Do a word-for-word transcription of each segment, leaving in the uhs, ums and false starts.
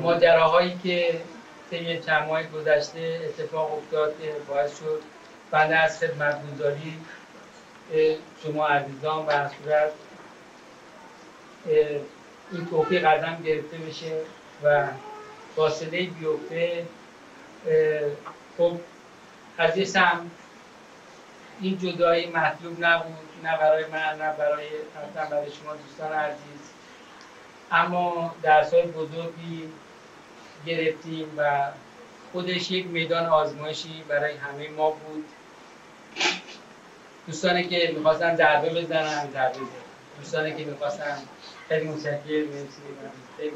ماجراهایی که طی چند ماه گذشته اتفاق افتاد که باعث شد بنده از خدمتگزاری شما عزیزان و از صورت این توفیق قدم گرفته بشه و فاصله بیفته. خب از یه سمت این جدایی مطلوب نبود، نه برای من نه برای اصلا برای شما دوستان عزیز، اما درس‌های بزرگی گرفتیم و خودش یک میدان آزمایشی برای همه ما بود. دوستانی که میخواستن ضربه بزنن ضربه بزنن، دوستانی که میخواستن خیلی متشکرم، مرسی، خیلی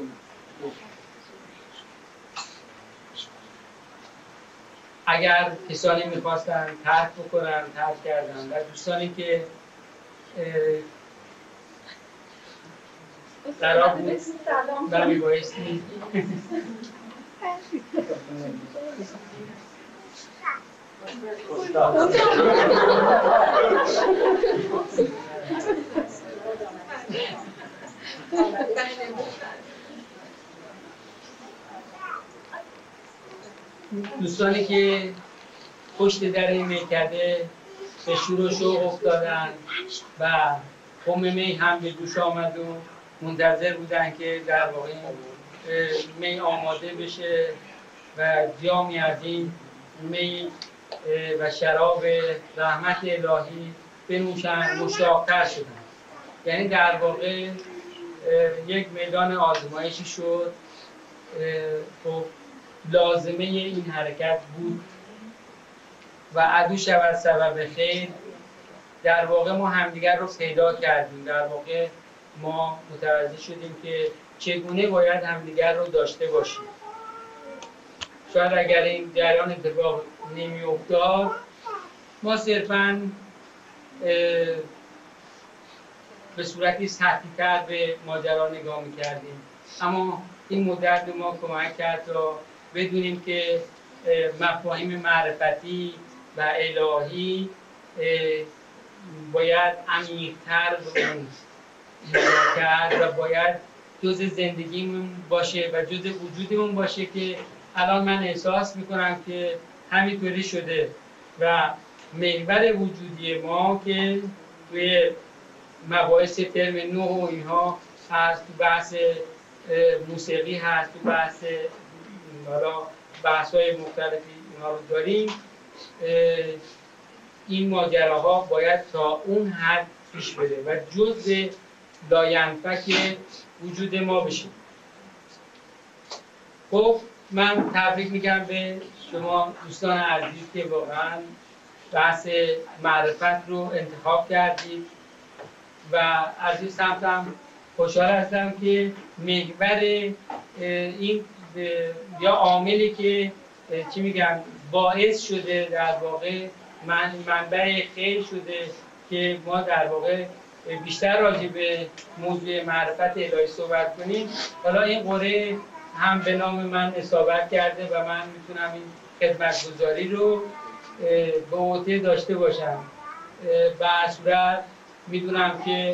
اگر کسانی میخواستن ترک بکنن ترک کردن و دوستانی که قرار بود و میبایستی دوستانی که پشت در این میکده به شور و شوق افتادن و خم می هم به جوش آمد و منتظر بودن که در واقع می آماده بشه و جامی از این می و شراب رحمت الهی بنوشن، مشتاق‌تر شدن. یعنی در واقع یک میدان آزمایشی شد. خب لازمه این حرکت بود و عدو شود سبب خیر. در واقع ما همدیگر رو پیدا کردیم، در واقع ما متوجه شدیم که چگونه باید همدیگر رو داشته باشیم. شاید اگر این جریان اتفاق نمی افتاد ما صرفاً به صورتی سطحی‌تر به ماجرا نگاه می‌کردیم، اما این مدت به ما کمک کرد تا بدونیم که مفاهیم معرفتی و الهی باید عمیق‌تر به اون نگاه کرد و باید جز زندگیمون باشه و جز وجودمون باشه که الان من احساس میکنم که همینطوری شده و محور وجودی ما که توی مباحث ترم نه و اینها هست، تو بحث موسیقی هست، تو بحث بحث های مختلفی اینها رو داریم. این ماجراها باید تا اون حد پیش بره و جزء لاینفک وجود ما بشه. خب من تبریک میگم به شما دوستان عزیز که واقعا بحث معرفت رو انتخاب کردید و از این سمت هم خوشحال هستم که محور این یا عاملی که چی میگم باعث شده در واقع من منبع خیر شده که ما در واقع بیشتر راجع به موضوع معرفت الهی صحبت کنیم. حالا این قرعه هم به نام من اصابت کرده و من میتونم این خدمتگزاری رو به عهده داشته باشم. به هر صورت میدونم که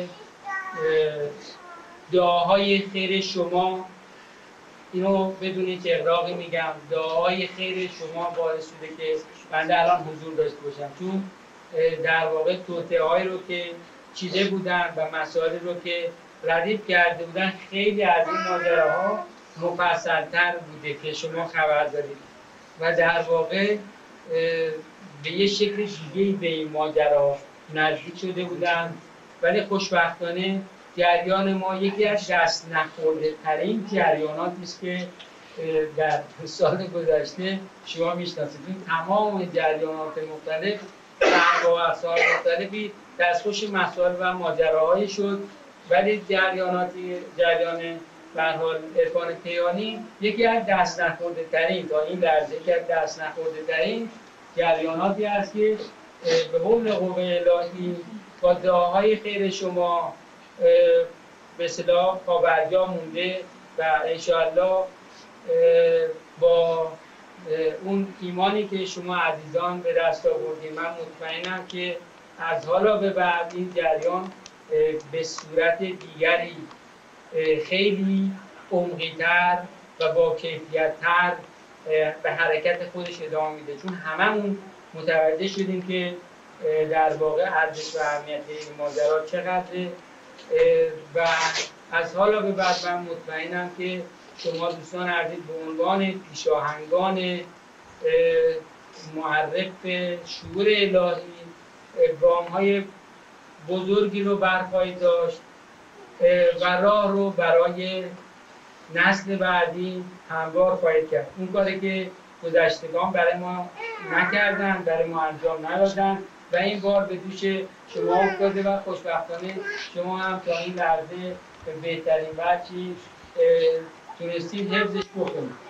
دعاهای خیر شما، اینو بدونید که اغراقی میگم، دعاهای خیر شما باعث شده که بنده الان حضور داشته باشم، چون در واقع توطئه هایی رو که چیده بودن و مسائلی رو که ردیف کرده بودن خیلی از این ماجراها مفصل‌تر بوده که شما خبر دارید و در واقع به یه شکل دیگه‌ای به این ماجرا نزدیک شده بودن، ولی خوشبختانه جریان ما یکی از دست نخورده ترین جریاناتی است که در سال گذشته شما میشناسید. تمام جریانات مختلف با اسرار مختلفی دستخوش مسائل و ماجراهایی شد، ولی جریاناتی جریان به هر حال عرفان کیهانی یکی از دست نخورده ترین تا این لحظه یکی از دست نخورده ترین جریاناتی است که به حول قوه الهی با دعاهای خیر شما به اصطلاح پابرجا مونده و انشاءالله با اون ایمانی که شما عزیزان به دست آوردید من مطمئنم که از حالا به بعد این جریان به صورت دیگری خیلی عمقی‌تر و با کیفیت تر به حرکت خودش ادامه میده، چون هممون متوجه شدیم که در واقع ارزش و اهمیت این ماجرا چقدره و از حالا به بعد من مطمئنم که شما دوستان عزیز به عنوان پیشاهنگان معرف شعور الهی گام‌های بزرگی رو برخواهید داشت و راه رو برای نسل بعدی هموار خواهید کرد. اون کاری که گذشتگان برای ما نکردن، برای ما انجام ندادن و این بار به دوش شما افتاده و خوشبختانه شما هم تا این لحظه به بهترین وجهی تونستید حفظش بکنید.